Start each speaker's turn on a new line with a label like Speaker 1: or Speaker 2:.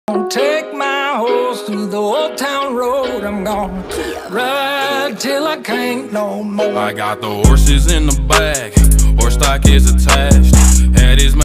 Speaker 1: Take my horse through the old town road. I'm gonna ride till I can't no more.
Speaker 2: I got the horses in the back, horse stock is attached. Head is